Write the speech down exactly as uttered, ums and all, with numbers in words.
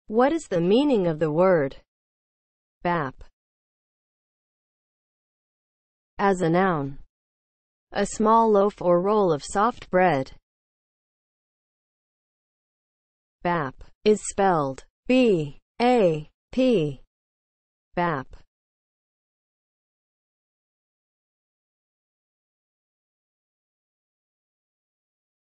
What is the meaning of the word B A P? As a noun, a small loaf or roll of soft bread. B A P is spelled B A P. B A P.